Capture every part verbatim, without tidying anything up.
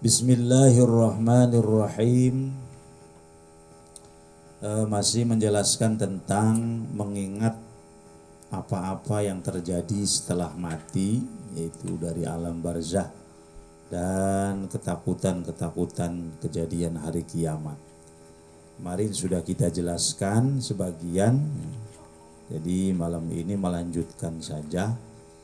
Bismillahirrahmanirrahim. E, masih menjelaskan tentang mengingat apa-apa yang terjadi setelah mati, yaitu dari alam barzah dan ketakutan-ketakutan kejadian hari kiamat. Kemarin sudah kita jelaskan sebagian, jadi malam ini melanjutkan saja.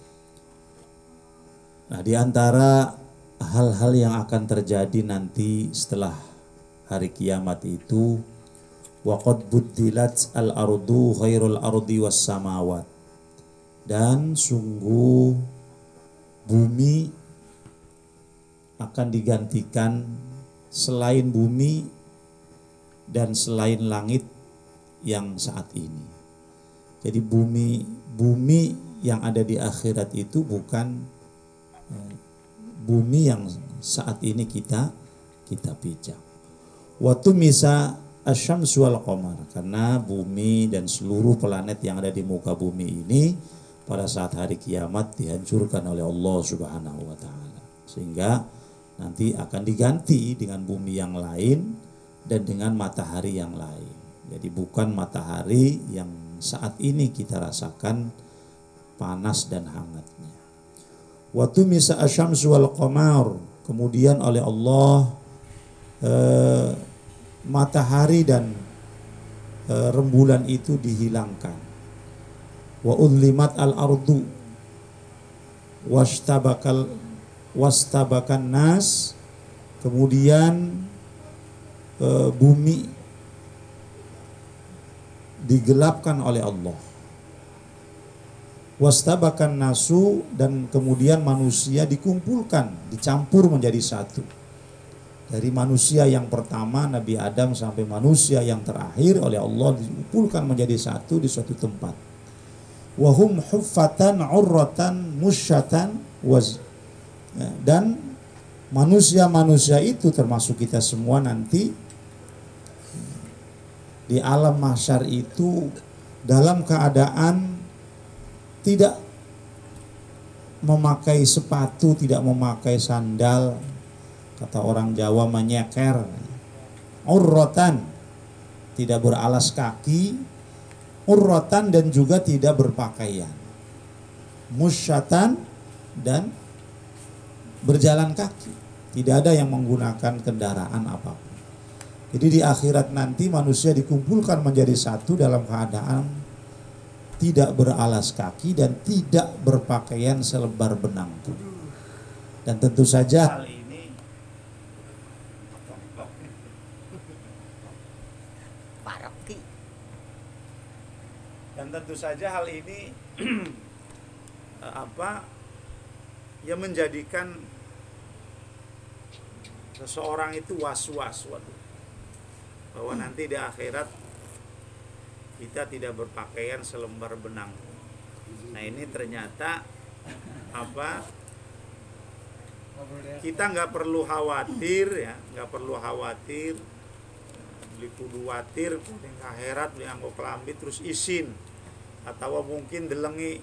Nah, di antara hal-hal yang akan terjadi nanti setelah hari kiamat itu, waqad buddilat al-ardu khairul ardi was samawat, dan sungguh bumi akan digantikan selain bumi dan selain langit yang saat ini. Jadi bumi bumi yang ada di akhirat itu bukan bumi yang saat ini kita kita pijak. Waktu misa asyamsu wal qamar, karena bumi dan seluruh planet yang ada di muka bumi ini pada saat hari kiamat dihancurkan oleh Allah Subhanahu wa taala. Sehingga nanti akan diganti dengan bumi yang lain dan dengan matahari yang lain. Jadi bukan matahari yang saat ini kita rasakan panas dan hangatnya. Waktu misa asyamsu wal qamar, kemudian oleh Allah eh, matahari dan eh, rembulan itu dihilangkan. Wa udlimat al ardu wastabakal wastabakan nas, kemudian eh, bumi digelapkan oleh Allah. Wastabakan nasu, dan kemudian manusia dikumpulkan, dicampur menjadi satu. Dari manusia yang pertama Nabi Adam sampai manusia yang terakhir oleh Allah dikumpulkan menjadi satu di suatu tempat. Wahum huffatan urratan musyatan waz. Dan manusia-manusia itu termasuk kita semua nanti di alam mahsyar itu dalam keadaan tidak memakai sepatu, tidak memakai sandal, kata orang Jawa menyeker, urrotan, tidak beralas kaki, urrotan, dan juga tidak berpakaian, musyatan, dan berjalan kaki, tidak ada yang menggunakan kendaraan apapun. Jadi di akhirat nanti manusia dikumpulkan menjadi satu dalam keadaan tidak beralas kaki dan tidak berpakaian selebar benang pun. Dan tentu saja hal ini dan tentu saja hal ini apa yang menjadikan seseorang itu was-was bahwa nanti di akhirat kita tidak berpakaian selembar benang. Nah, ini ternyata apa? Kita nggak perlu khawatir ya, nggak perlu khawatir. Beli kudu watir, beli akhirat, beli anggo kelambi terus isin, atau mungkin delengi,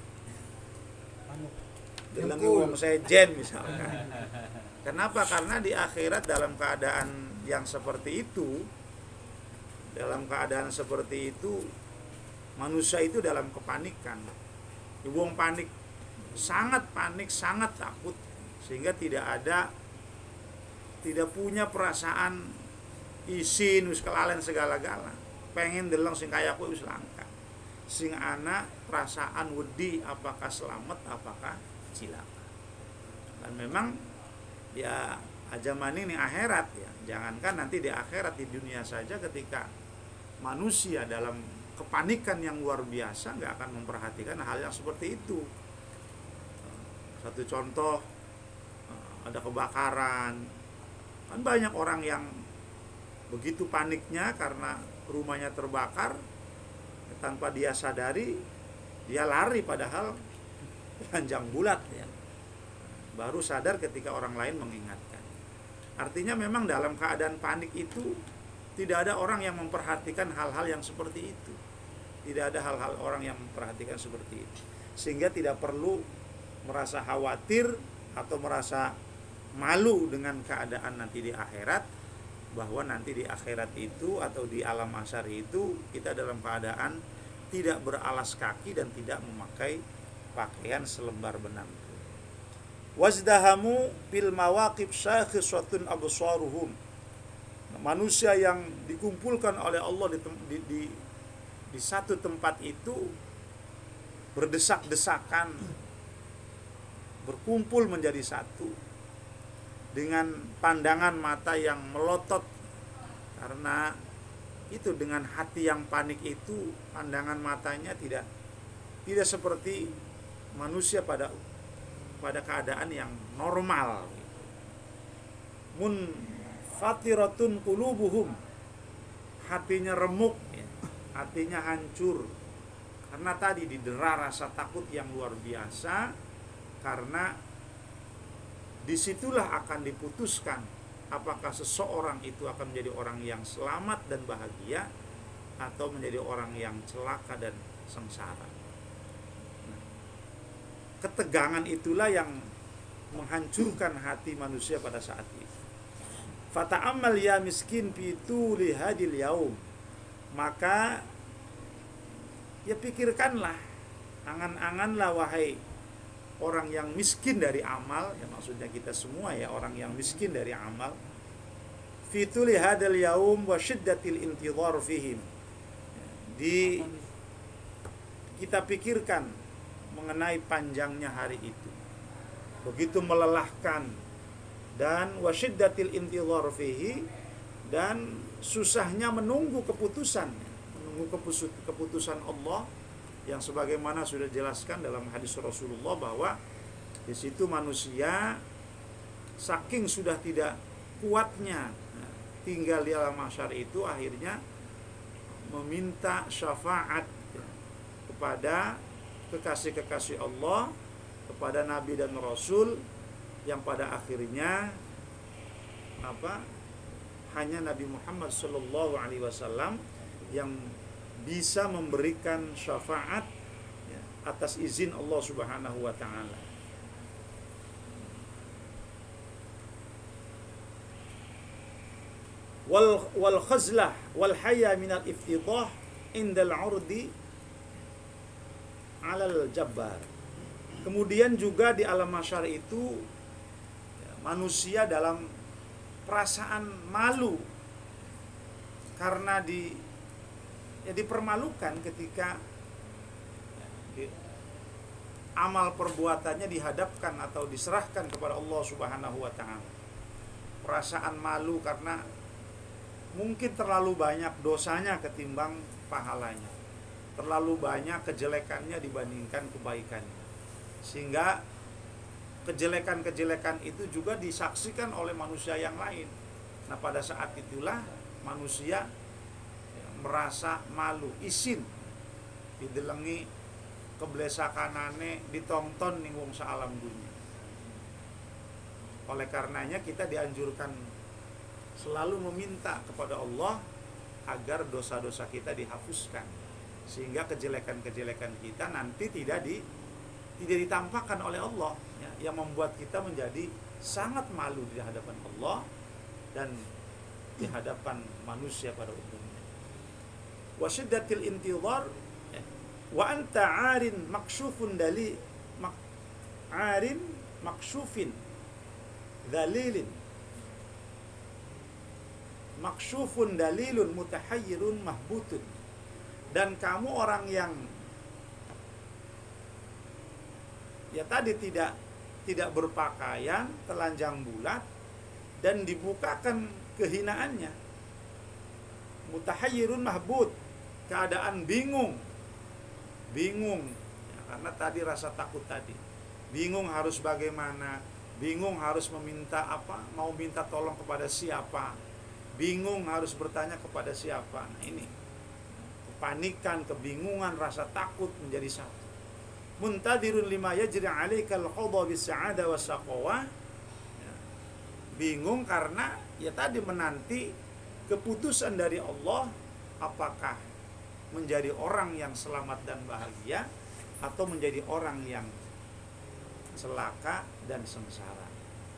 delengi wong sejen misalkan. Kenapa? Karena di akhirat dalam keadaan yang seperti itu, dalam keadaan seperti itu manusia itu dalam kepanikan. Wong panik, sangat panik, sangat takut, sehingga tidak ada, tidak punya perasaan isin wis kelalen segala-gala. Pengen deleng sing kaya kowe wis langka. Sing ana perasaan wedi apakah selamat apakah cilaka. Dan memang ya zaman ini akhirat ya. Jangankan nanti di akhirat, di dunia saja ketika manusia dalam kepanikan yang luar biasa nggak akan memperhatikan hal yang seperti itu. Satu contoh, ada kebakaran, kan banyak orang yang begitu paniknya karena rumahnya terbakar, tanpa dia sadari dia lari padahal panjang bulat ya. Baru sadar ketika orang lain mengingatkan. Artinya memang dalam keadaan panik itu tidak ada orang yang memperhatikan hal-hal yang seperti itu. Tidak ada hal-hal orang yang memperhatikan seperti itu. Sehingga tidak perlu merasa khawatir atau merasa malu dengan keadaan nanti di akhirat, bahwa nanti di akhirat itu atau di alam mahsyar itu kita dalam keadaan tidak beralas kaki dan tidak memakai pakaian selembar benang. Wazdahamu fil mawaqib syakhisatun absaruhum. Manusia yang dikumpulkan oleh Allah di, di, di, di satu tempat itu berdesak-desakan, berkumpul menjadi satu dengan pandangan mata yang melotot, karena itu dengan hati yang panik itu pandangan matanya tidak tidak seperti manusia pada pada keadaan yang normal. Mun fatiratun qulubuhum, hatinya remuk, hatinya hancur karena tadi didera rasa takut yang luar biasa, karena disitulah akan diputuskan apakah seseorang itu akan menjadi orang yang selamat dan bahagia atau menjadi orang yang celaka dan sengsara. Nah, ketegangan itulah yang menghancurkan hati manusia pada saat itu. Fata'ammal ya miskin fi tuli hadil yaum, maka ya pikirkanlah, angan-anganlah wahai orang yang miskin dari amal, ya maksudnya kita semua ya orang yang miskin dari amal. Fi tuli hadal yaum wa shiddatil intidhar fihim, di kita pikirkan mengenai panjangnya hari itu, begitu melelahkan, dan wa shiddatil intidhar fihi, dan susahnya menunggu keputusan, menunggu keputusan Allah, yang sebagaimana sudah dijelaskan dalam hadis Rasulullah bahwa di situ manusia saking sudah tidak kuatnya tinggal di alam mahsyar itu, akhirnya meminta syafaat kepada kekasih-kekasih Allah, kepada nabi dan rasul, yang pada akhirnya apa? Hanya Nabi Muhammad sallallahu alaihi wasallam yang bisa memberikan syafaat ya, atas izin Allah Subhanahu wa taala. Wal wal khazlah wal haya min al iftidah indal urdi alal jabbar. Kemudian juga di alam mahsyar itu ya, manusia dalam perasaan malu karena di ya dipermalukan ketika ya, di, amal perbuatannya dihadapkan atau diserahkan kepada Allah Subhanahu wa taala. Perasaan malu karena mungkin terlalu banyak dosanya ketimbang pahalanya, terlalu banyak kejelekannya dibandingkan kebaikannya, sehingga kejelekan-kejelekan itu juga disaksikan oleh manusia yang lain. Nah, pada saat itulah manusia merasa malu, isin didelengi keblesakanane, ditonton ning wong saalam dunia. Oleh karenanya kita dianjurkan selalu meminta kepada Allah agar dosa-dosa kita dihapuskan, sehingga kejelekan-kejelekan kita nanti tidak di tidak ditampakkan oleh Allah, ya, yang membuat kita menjadi sangat malu di hadapan Allah dan di hadapan manusia pada umumnya. Wa syiddatil intidhar wa anta 'arin maksyufun dali mak, 'arin maksyufin dalilin maksyufun dalilun mutahayyirun mahbutun, dan kamu orang yang ya tadi tidak tidak berpakaian, telanjang bulat, dan dibukakan kehinaannya. Mutahayyirun mahbut, keadaan bingung, bingung ya, karena tadi rasa takut tadi, bingung harus bagaimana, bingung harus meminta apa, mau minta tolong kepada siapa, bingung harus bertanya kepada siapa. Nah ini kepanikan, kebingungan, rasa takut menjadi satu. Muntadirun lima yajri alaikal qadha bis sa'ada was saqawah, ya, bingung karena ya tadi menanti keputusan dari Allah, apakah menjadi orang yang selamat dan bahagia atau menjadi orang yang celaka dan sengsara.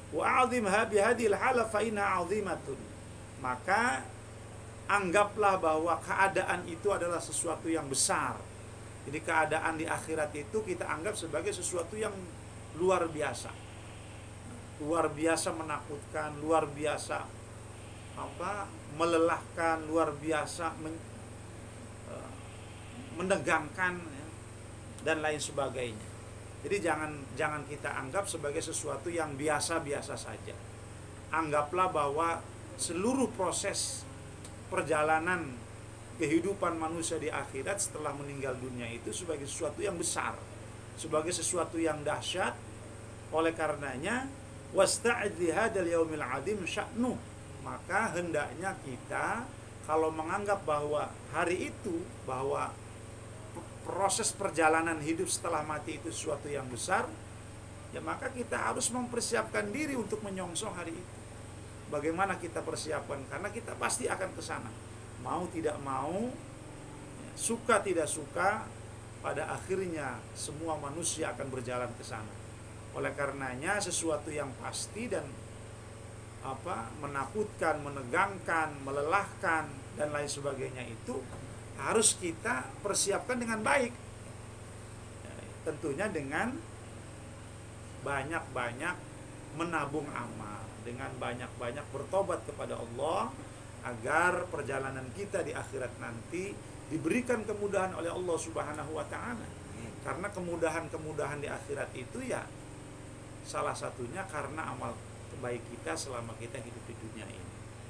Wa 'azimha bihadhil hala fa inna 'azimatun. Maka anggaplah bahwa keadaan itu adalah sesuatu yang besar. Jadi keadaan di akhirat itu kita anggap sebagai sesuatu yang luar biasa. Luar biasa menakutkan, luar biasa apa? melelahkan, luar biasa men, uh, menegangkan ya, dan lain sebagainya. Jadi jangan jangan kita anggap sebagai sesuatu yang biasa-biasa saja. Anggaplah bahwa seluruh proses perjalanan kehidupan manusia di akhirat setelah meninggal dunia itu sebagai sesuatu yang besar, sebagai sesuatu yang dahsyat. Oleh karenanya, wasta'id li hadzal yaumil 'adzim sya'nu. Maka hendaknya kita kalau menganggap bahwa hari itu, bahwa proses perjalanan hidup setelah mati itu sesuatu yang besar, ya maka kita harus mempersiapkan diri untuk menyongsong hari itu. Bagaimana kita persiapkan? Karena kita pasti akan ke sana. Mau tidak mau, suka tidak suka, pada akhirnya semua manusia akan berjalan ke sana. Oleh karenanya sesuatu yang pasti dan apa menakutkan, menegangkan, melelahkan dan lain sebagainya itu harus kita persiapkan dengan baik. Tentunya dengan banyak-banyak menabung amal, dengan banyak-banyak bertobat kepada Allah agar perjalanan kita di akhirat nanti diberikan kemudahan oleh Allah Subhanahu wa taala. Karena kemudahan-kemudahan di akhirat itu ya salah satunya karena amal baik kita selama kita hidup di dunia ini.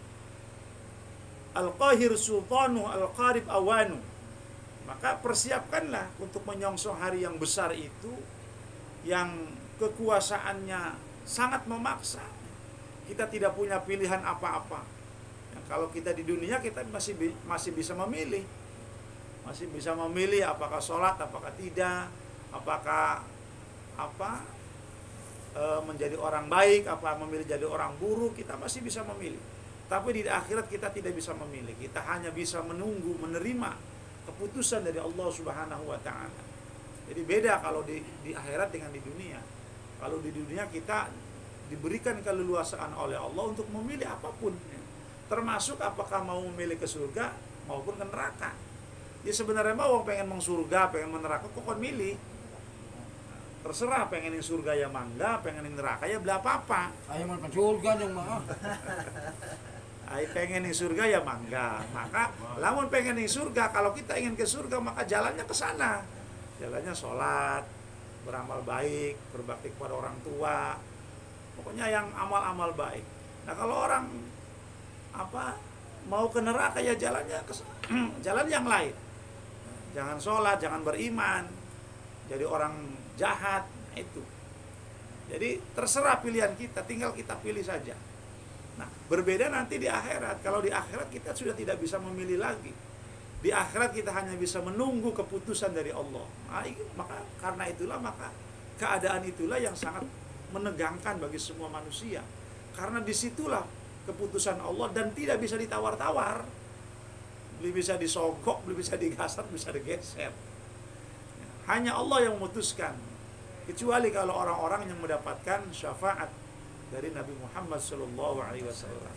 Al-Qahir Sultanu Al-Qarib Awanu. Maka persiapkanlah untuk menyongsong hari yang besar itu, yang kekuasaannya sangat memaksa. Kita tidak punya pilihan apa-apa. Nah, kalau kita di dunia kita masih masih bisa memilih. Masih bisa memilih apakah sholat, apakah tidak, apakah apa e, menjadi orang baik, apa memilih jadi orang buruk, kita masih bisa memilih. Tapi di akhirat kita tidak bisa memilih. Kita hanya bisa menunggu, menerima keputusan dari Allah Subhanahu wa taala. Jadi beda kalau di, di akhirat dengan di dunia. Kalau di dunia kita diberikan keleluasaan oleh Allah untuk memilih apapun. Termasuk apakah mau memilih ke surga maupun ke neraka. Ya sebenarnya mau pengen meng surga, pengen neraka, kok kon milih. Terserah, pengen yang surga ya mangga, pengen yang neraka ya bela apa-apa. Ayo mau surga dong mah. Ay pengen di surga ya mangga. Maka lamun pengen di surga, kalau kita ingin ke surga maka jalannya ke sana. Jalannya sholat, beramal baik, berbakti kepada orang tua. Pokoknya yang amal-amal baik. Nah, kalau orang apa mau ke neraka ya jalannya ke jalan yang lain. Jangan sholat, jangan beriman. Jadi orang jahat, nah itu. Jadi terserah pilihan kita, tinggal kita pilih saja. Nah, berbeda nanti di akhirat. Kalau di akhirat kita sudah tidak bisa memilih lagi. Di akhirat kita hanya bisa menunggu keputusan dari Allah. Nah, maka karena itulah maka keadaan itulah yang sangat menegangkan bagi semua manusia. Karena disitulah keputusan Allah dan tidak bisa ditawar-tawar. Belum bisa disogok, belum bisa digasar, bisa digeser. Hanya Allah yang memutuskan. Kecuali kalau orang-orang yang mendapatkan syafaat dari Nabi Muhammad sallallahu alaihi wasallam.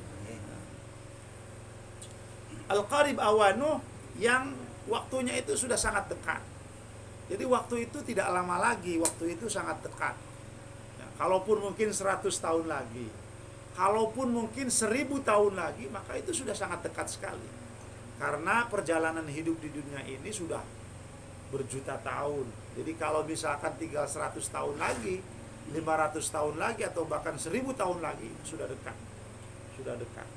Al-Qarib Awanu, yang waktunya itu sudah sangat dekat. Jadi waktu itu tidak lama lagi, waktu itu sangat dekat. Ya, kalaupun mungkin seratus tahun lagi, kalaupun mungkin seribu tahun lagi, maka itu sudah sangat dekat sekali. Karena perjalanan hidup di dunia ini sudah berjuta tahun. Jadi kalau misalkan tinggal seratus tahun lagi, lima ratus tahun lagi atau bahkan seribu tahun lagi sudah dekat. Sudah dekat.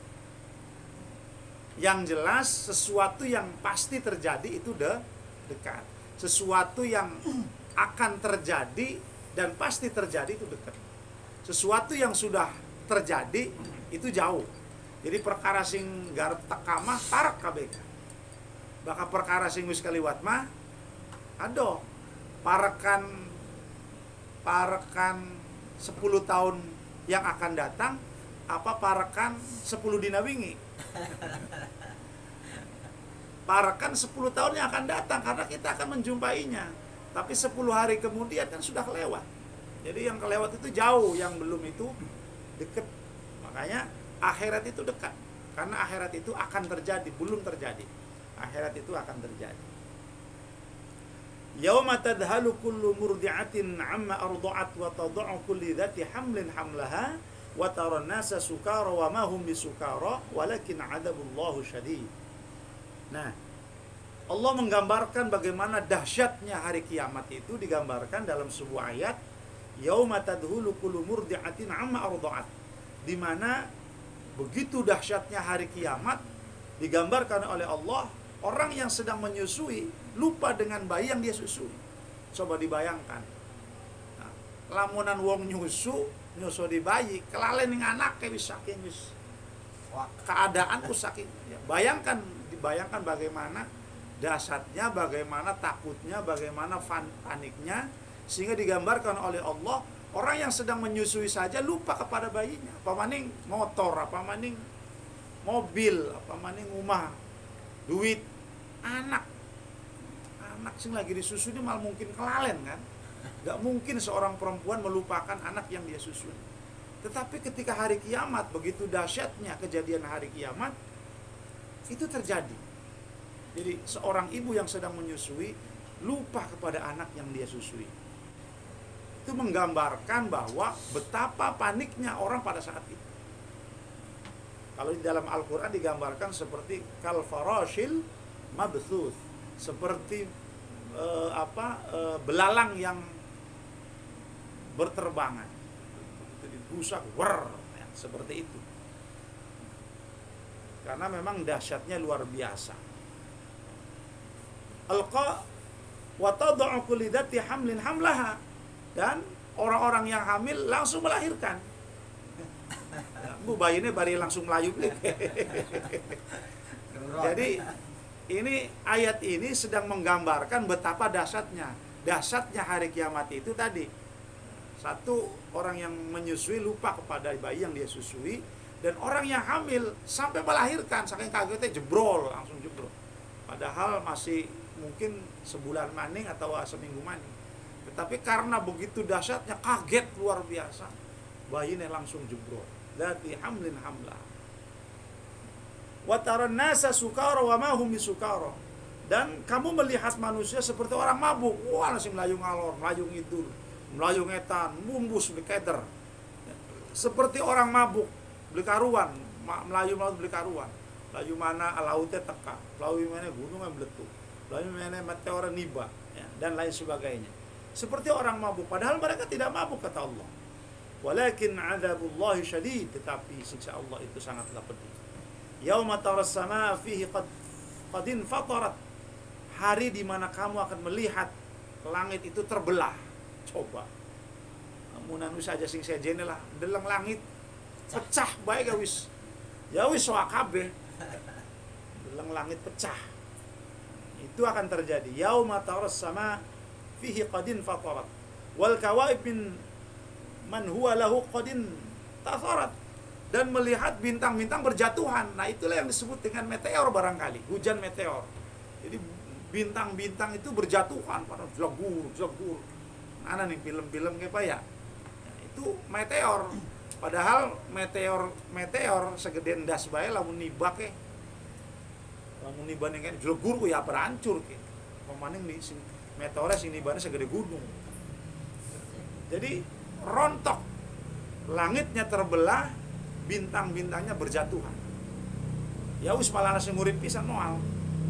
Yang jelas sesuatu yang pasti terjadi itu de dekat. Sesuatu yang akan terjadi dan pasti terjadi itu dekat. Sesuatu yang sudah terjadi itu jauh. Jadi perkara sing garep tekamah tarak K B K. Bahkan perkara sing wis kaliwat mah ado parekan parekan sepuluh tahun yang akan datang apa parekan sepuluh dina wingi. Parekan sepuluh tahun yang akan datang karena kita akan menjumpainya. Tapi sepuluh hari kemudian kan sudah kelewat. Jadi yang kelewat itu jauh, yang belum itu dekat. Makanya akhirat itu dekat. Karena akhirat itu akan terjadi, belum terjadi. Akhirat itu akan terjadi. Yauma tadhalu kullu murdi'atin 'amma arda'at wa tad'u kulli dhati hamlin hamlaha wa taran nasa sukara wa ma hum bisukara walakin 'adabullahu syadid. Nah, Allah menggambarkan bagaimana dahsyatnya hari kiamat itu digambarkan dalam sebuah ayat, yauma tadhulu kullu murdi'atin 'amma arda'at. Di mana begitu dahsyatnya hari kiamat digambarkan oleh Allah, orang yang sedang menyusui lupa dengan bayi yang dia susui. Coba dibayangkan. Nah, lamunan wong nyusu, nyusu di bayi, kelalen ning anak wis saking wis keadaan ku saking. Ya, bayangkan, dibayangkan bagaimana dahsyatnya, bagaimana takutnya, bagaimana paniknya, sehingga digambarkan oleh Allah, orang yang sedang menyusui saja lupa kepada bayinya. Apa maning motor, apa maning mobil, apa maning rumah, duit, anak. Anak sing lagi disusui ini malah mungkin kelalen kan. Gak mungkin seorang perempuan melupakan anak yang dia susui. Tetapi ketika hari kiamat, begitu dahsyatnya kejadian hari kiamat, itu terjadi. Jadi seorang ibu yang sedang menyusui lupa kepada anak yang dia susui. Itu menggambarkan bahwa betapa paniknya orang pada saat itu. Kalau di dalam Al-Quran digambarkan seperti kal farashil mabthuth, seperti e, apa e, belalang yang berterbangan, itu dibusak, wer, ya, seperti itu. Karena memang dahsyatnya luar biasa. Alqa wa tad'u kulli dhati hamlin hamlaha, dan orang-orang yang hamil langsung melahirkan. Bu bayi ini bari langsung melayu. Jadi ini ayat ini sedang menggambarkan betapa dahsyatnya, dahsyatnya hari kiamat itu tadi. Satu, orang yang menyusui lupa kepada bayi yang dia susui, dan orang yang hamil sampai melahirkan saking kagetnya jebrol, langsung jebrol. Padahal masih mungkin sebulan maning atau seminggu maning. Tetapi karena begitu dahsyatnya, kaget luar biasa, bayi ini langsung jebrol. Lati hamlin hamla. Wa taran nasa sukara wa ma hum bisukara. Dan kamu melihat manusia seperti orang mabuk. Wah, langsung melayu ngalor, melayu ngidul, melayu ngetan, mumbus beli keder. Seperti orang mabuk, beli karuan, melayu melayu beli karuan. Melayu mana lautnya teka, melayu mana gunung yang meletup, melayu mana meteor niba, ya, dan lain sebagainya. Seperti orang mabuk, padahal mereka tidak mabuk, kata Allah. Walakin adzabullahi syadid, tetapi siksa Allah itu sangatlah pedih. Yauma taras samaa fihi qad qadin fatarat, hari di mana kamu akan melihat langit itu terbelah. Coba amunan wis aja sing sejene lah deleng langit pecah bae ga wis. Ya wis soal kabeh. Deleng langit pecah. Itu akan terjadi. Yauma taras samaa fihi qadin fatarat wal kawaib min man huwa lahu qadin tasarat, dan melihat bintang-bintang berjatuhan. Nah, itulah yang disebut dengan meteor barangkali, hujan meteor. Jadi bintang-bintang itu berjatuhan pada jlegur, jlegur. Mana nih film-film kayak apa ya? Nah, itu meteor. Padahal meteor meteor segede ndas bae lamun nibak ke. Lamun nibane kan jlegur ku ya berancur ke. Pemaning nih sing meteornya sing nibane segede gunung. Jadi rontok, langitnya terbelah, bintang-bintangnya berjatuhan. Ya wis malah nasi ngurip pisan moal.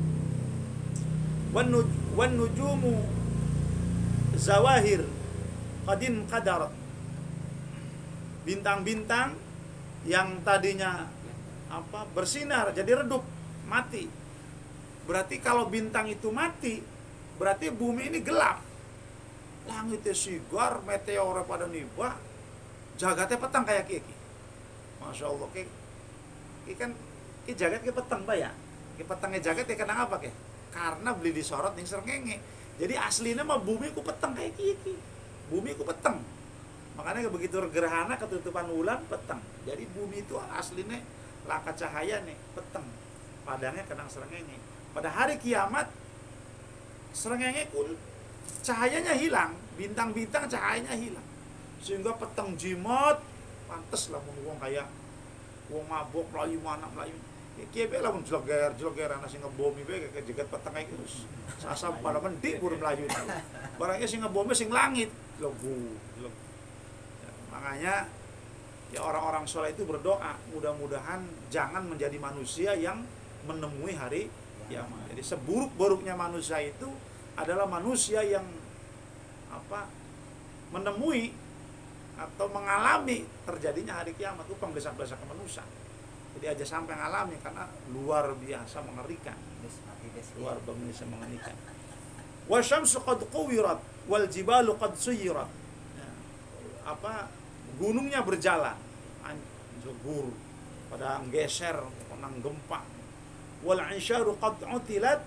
Wan nujumu zawahir qadin qadarat, bintang-bintang yang tadinya apa bersinar jadi redup, mati. Berarti kalau bintang itu mati, berarti bumi ini gelap. Langitnya sigar, meteor pada nibah, jagatnya petang kayak kiki. Masya Allah, ki, ki kan, ki jagat ki petang ba ya? Ki petangnya jagat ya kenapa ke? Karena beli disorot ning srengenge. Jadi aslinya mah bumi ku petang kayak kiki. Bumi ku petang. Makanya begitu gerhana ketutupan bulan petang. Jadi bumi itu aslinya laka cahaya nih petang. Padangnya kenang srengenge. Pada hari kiamat srengenge ku cahayanya hilang, bintang-bintang cahayanya hilang, sehingga petang jimat pantes lah mun wong kaya wong mabok melayu mana melayu kiye bae lah mun jloger jloger ana sing ngebomi bae kejegat peteng iki terus sasam pada mendik buru melayu itu barangnya sing ngebomi sing langit logo ya, makanya ya orang-orang soleh itu berdoa mudah-mudahan jangan menjadi manusia yang menemui hari kiamat. Jadi seburuk-buruknya manusia itu adalah manusia yang apa menemui atau mengalami terjadinya hari kiamat. Itu penggesak-gesak manusia. Jadi aja sampai ngalami karena luar biasa mengerikan. Luar biasa mengerikan. Wa syamsu qad quwirat wal jibalu qad suyirat. Ya, apa gunungnya berjalan, anjur pada geser, kena gempa. Wal 'isyaru qad utilat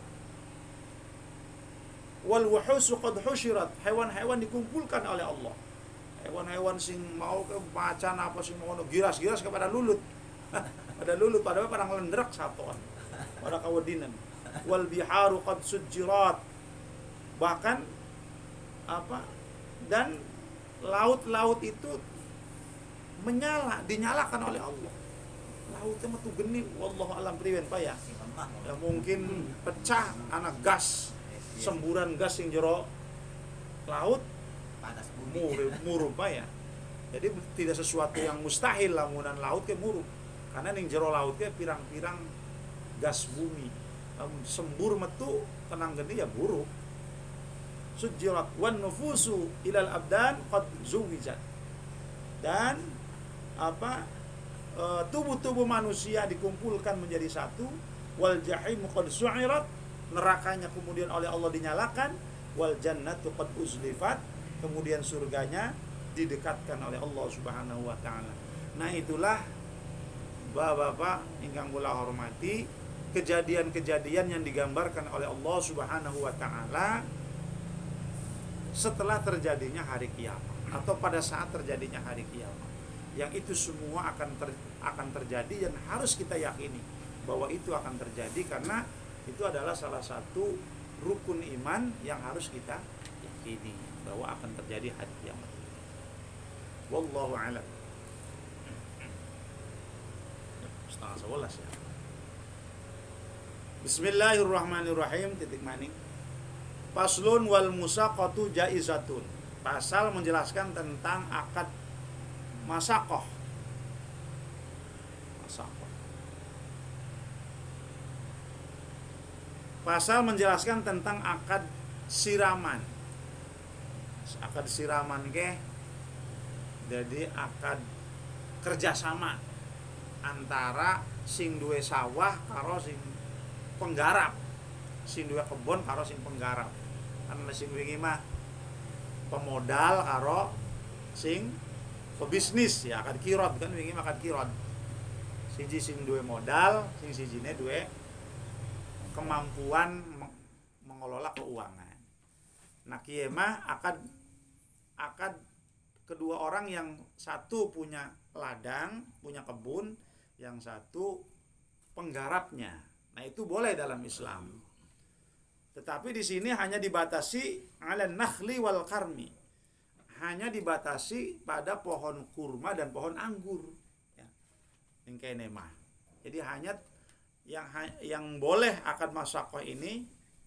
wal wuhusu qad husyirat. Hewan-hewan dikumpulkan oleh Allah. Hewan-hewan sing mau ke macan apa sing mau giras-giras kepada lulut. Pada lulut padahal pada ngelendrak satuan. Pada kawedinan. Wal biharu qad sujjirat. Bahkan apa? Dan laut-laut itu menyala, dinyalakan oleh Allah. Lautnya metu geni wallahu alam priwen pa ya. Ya mungkin pecah anak gas, semburan gas yang jero laut panas bumi murup pa ya. Jadi tidak sesuatu yang mustahil lamunan laut ke murup. Karena ning jero laut ke pirang-pirang gas bumi. Lamun sembur metu tenang geni ya buruk. Sujjirat wan nufusu ilal abdan qad zuwijat. Dan apa e, tubuh-tubuh manusia dikumpulkan menjadi satu, wal jahim qad su'irat, nerakanya kemudian oleh Allah dinyalakan, wal jannatu qad uzlifat, kemudian surganya didekatkan oleh Allah Subhanahu wa taala. Nah, itulah Bapak-bapak ingkang kula hormati, kejadian-kejadian yang digambarkan oleh Allah Subhanahu wa taala setelah terjadinya hari kiamat atau pada saat terjadinya hari kiamat. Yang itu semua akan ter, akan terjadi dan harus kita yakini bahwa itu akan terjadi karena itu adalah salah satu rukun iman yang harus kita yakini bahwa akan terjadi hari kiamat. Wallahu a'lam. Setengah sebelas ya. Bismillahirrahmanirrahim. Titik maning. Faslun wal musaqatu jaizatun. Pasal menjelaskan tentang akad masaqah. Masaqah. Pasal menjelaskan tentang akad siraman. Akad siraman ke jadi akad kerjasama antara sing duwe sawah karo sing penggarap, sing duwe kebon karo sing penggarap. Kan sing wingi mah pemodal karo sing pebisnis ya akad kirot kan wingi mah akad kirot. Siji sing duwe modal, sing sijine duwe kemampuan mengelola keuangan. Nah kieu mah akad akad kedua orang yang satu punya ladang, punya kebun, yang satu penggarapnya. Nah, itu boleh dalam Islam. Tetapi di sini hanya dibatasi ala nakhli wal karmi. Hanya dibatasi pada pohon kurma dan pohon anggur. Ya. Yang kene mah. Jadi hanya yang yang boleh akad masaqah ini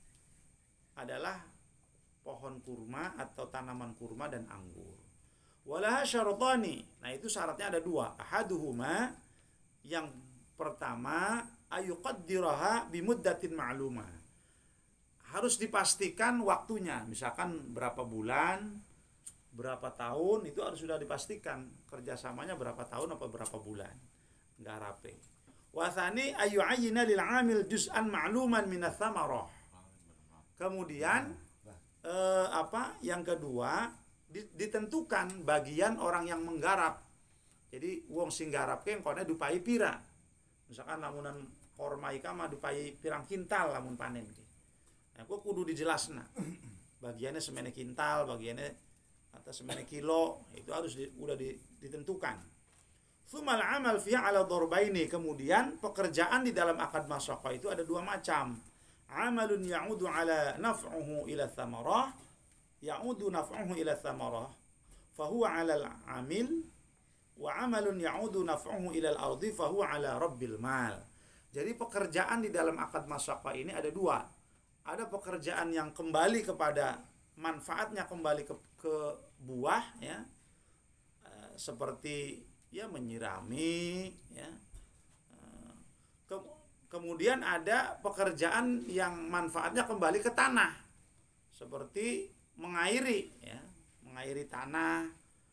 adalah pohon kurma atau tanaman kurma dan anggur. Walaha syartani. Nah, itu syaratnya ada dua. Ahaduhuma, yang pertama ayuqaddiraha bimuddatin ma'lumah. Harus dipastikan waktunya, misalkan berapa bulan, berapa tahun, itu harus sudah dipastikan kerjasamanya berapa tahun atau berapa bulan. Garape. Wa tsani ayu'ayyina lil 'amil juz'an ma'luman min ats-tsamarah. Kemudian eh, apa? Yang kedua, ditentukan bagian orang yang menggarap. Jadi wong sing garap ke engkone dupai pira. Misalkan lamunan korma ika mah dupai pirang kintal lamun panen ke. Nah, kok kudu dijelasna. Bagiannya semene kintal, bagiannya atau semene kilo, itu harus di, udah di, ditentukan. Tsumal amal fiha ala darbaini, kemudian pekerjaan di dalam akad masaqah itu ada dua macam. Amalun ya'udu ala naf'uhu ila tsamarah, ya'udu naf'uhu ila tsamarah, fa huwa 'ala al-'amil wa amalun ya'udu naf'uhu ilal ardi fahuwa ala rabbil mal. Jadi pekerjaan di dalam akad masaqah ini ada dua. Ada pekerjaan yang kembali kepada manfaatnya, kembali ke, ke buah ya, e, seperti ya menyirami ya. E, ke, kemudian ada pekerjaan yang manfaatnya kembali ke tanah, seperti mengairi ya, mengairi tanah,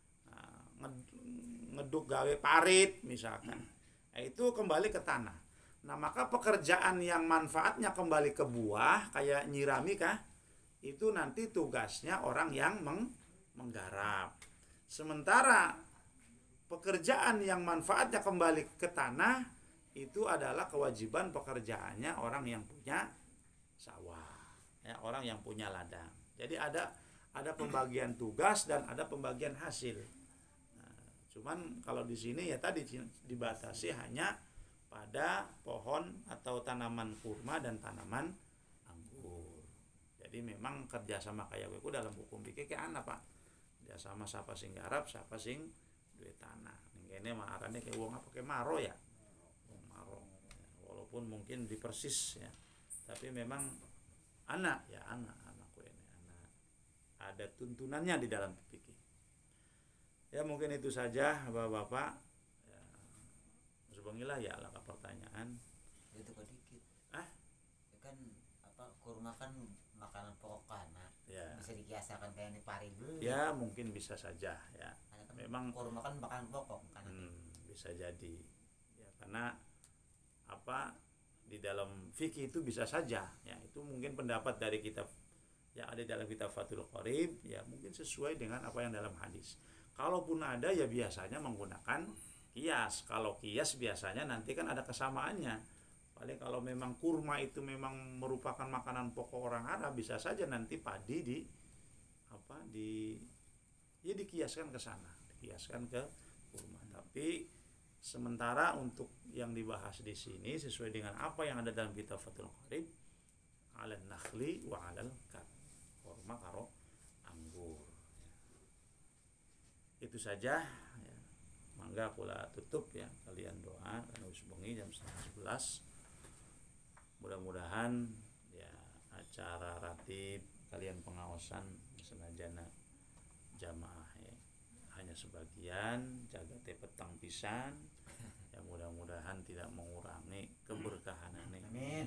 ngeduk gawe parit misalkan, itu kembali ke tanah. Nah maka pekerjaan yang manfaatnya kembali ke buah kayak nyirami kah, itu nanti tugasnya orang yang meng menggarap. Sementara pekerjaan yang manfaatnya kembali ke tanah itu adalah kewajiban pekerjaannya orang yang punya sawah ya, orang yang punya ladang. Jadi ada ada pembagian tugas dan ada pembagian hasil. Cuman kalau di sini ya tadi dibatasi hanya pada pohon atau tanaman kurma dan tanaman anggur. Jadi memang kerjasama kayak itu dalam hukum fikih kayak anak pak. Kerjasama siapa sing garap, siapa sing duit tanah. Ini mah arane kayak uang apa kayak maro ya, uang maro. Walaupun mungkin di persis ya, tapi memang anak ya anak anakku ini anak. Ada tuntunannya di dalam fikih. Ya mungkin itu saja bapak-bapak. Ya, sebengilah ya lah pertanyaan. Itu kok dikit. Ah? Ya kan apa kurma kan makanan pokok anak. Ya. Bisa dikiasakan kayak ini pari dulu. Ya mungkin bisa saja ya. Kan memang kurma kan makanan pokok kan. Hmm, bisa jadi. Ya karena apa di dalam fikih itu bisa saja ya, itu mungkin pendapat dari kitab yang ada dalam kitab Fathul Qorib ya, mungkin sesuai dengan apa yang dalam hadis. Kalaupun ada ya biasanya menggunakan kias. Kalau kias biasanya nanti kan ada kesamaannya. Paling kalau memang kurma itu memang merupakan makanan pokok orang Arab, bisa saja nanti padi di apa di ya dikiaskan ke sana, dikiaskan ke kurma. Tapi sementara untuk yang dibahas di sini sesuai dengan apa yang ada dalam kitab Fathul Qorib, alal nakhli wa alal kat, kurma karo anggur. Itu saja ya. Mangga pula tutup ya, kalian doa karena wis bengi jam setengah sebelas. Mudah-mudahan ya acara ratib kalian pengawasan senajana jamaah ya, hanya sebagian jaga teh petang pisan ya, mudah-mudahan tidak mengurangi keberkahan ini. Amin.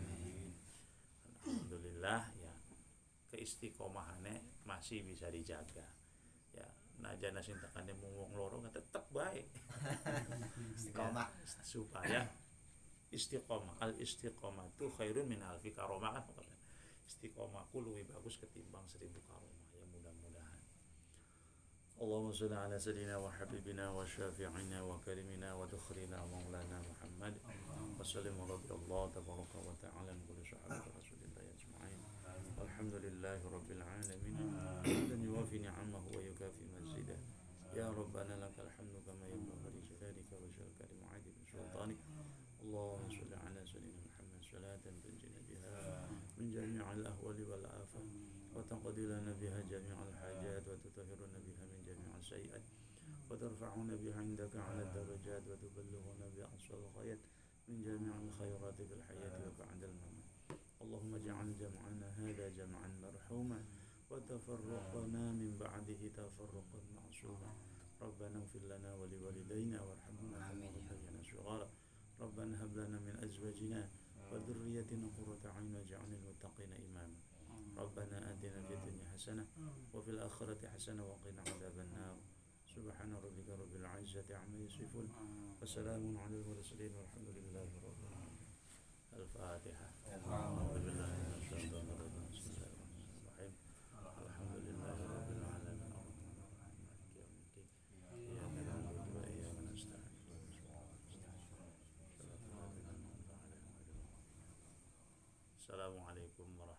Alhamdulillah ya, keistiqomahannya masih bisa dijaga ya. Najana sintakane mung loro tetap baik. Istiqomah ya, supaya istiqomah, al istiqomah itu khairun min alfi karomah kan pokoknya. Istiqomahku lebih bagus ketimbang seribu karomah ya, mudah-mudahan. Allahumma shalli ala sayyidina wa habibina wa syafi'ina wa karimina wa dukhrina maulana Muhammad wa sallim radhiyallahu tabaraka wa ta'ala min kulli sahabati rasulillah ajma'in. Alhamdulillahi rabbil alamin dan yuwafi ni'amahu wa yukafi mazidah. Ya Rabbana lakal hamdu kama yanbaghi li jalalika wa jalali mu'adib sultanik. Allahumma shalli ala sayyidina Muhammad salatan tunjina biha min jami'il ahwali wal afat wa taqdi lana biha jami'al hajat wa tutahhiruna biha min jami'il sayyi'at wa tarfa'una biha 'indaka 'ala darajat wa tuballighuna biha aqsal ghayat min jami'il khairat fil hayati wa ba'dal mamat. اللهم اجعل جمعنا هذا جمعا مرحوما وتفرقنا من بعده تفرقا معصوما. ربنا اغفر لنا ولوالدينا وارحمنا كما ربيانا صغارا. ربنا هب لنا من ازواجنا وذريتنا قرة اعين واجعلنا للمتقين اماما. ربنا آتنا في الدنيا حسنة وفي الآخرة حسنة وقنا عذاب النار. سبحان ربك رب العزة عما يصفون وسلام على المرسلين والحمد لله رب العالمين. الفاتحة. أعوذ بالله من الشيطان الرجيم. بسم الله الرحمن الرحيم. الحمد لله رب العالمين الرحمن الرحيم مالك يوم الدين إياك نعبد وإياك نستعين. Assalamualaikum warahmatullahi wabarakatuh.